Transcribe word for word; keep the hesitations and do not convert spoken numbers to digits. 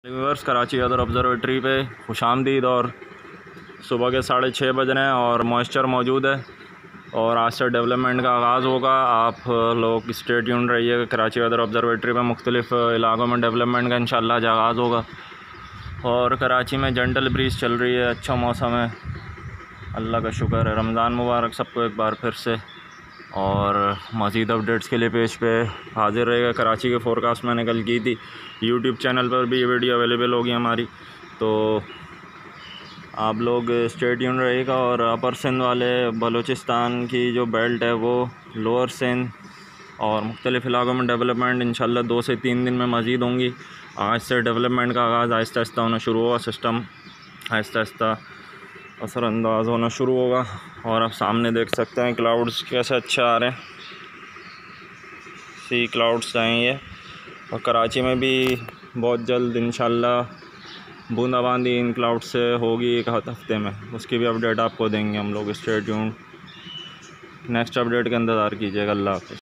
Viewers, Karachi weather observatory पे खुशामदीद। और सुबह के साढ़े छः बज रहे हैं और मॉइस्चर मौजूद है और आज से डेवलपमेंट का आगाज़ होगा। आप लोग स्टे ट्यून्ड रहिएगा। कराची वेदर ऑब्जर्वेटरी पे मुख्तलिफ़ इलाकों में डेवलपमेंट का इंशाल्लाह आगाज़ होगा। और कराची में जेंटल ब्रीज़ चल रही है, अच्छा मौसम है, अल्लाह का शुक्र है। रमज़ान मुबारक सबको एक बार फिर से। और मज़ीद अपडेट्स के लिए पेज पे हाज़िर रहेगा। कराची के फ़ोरकास्ट मैंने कल की थी, यूट्यूब चैनल पर भी ये वीडियो अवेलेबल होगी हमारी, तो आप लोग स्टे ट्यून रहेगा। और अपर सिंध वाले बलूचिस्तान की जो बेल्ट है वो लोअर सिंध और मुख्तलिफ़ इलाकों में डेवलपमेंट इंशाल्लाह दो से तीन दिन में मज़ीद होंगी। आज से डेवलपमेंट का आगाज़ आहिस्ता आहिस्ता होना शुरू हुआ, सिस्टम आहिस्ता आहिस्ता असरअंदाज़ होना शुरू होगा। और आप सामने देख सकते हैं क्लाउड्स कैसे अच्छे आ रहे हैं, सी क्लाउड्स आएंगे। और कराची में भी बहुत जल्द इंशाल्लाह बूंदाबांदी इन क्लाउड से होगी एक हफ्ते में, उसकी भी अपडेट आपको देंगे हम लोग। स्टे ट्यून्ड, नेक्स्ट अपडेट का इंतज़ार कीजिएगा। अल्लाह हाफ़िज़।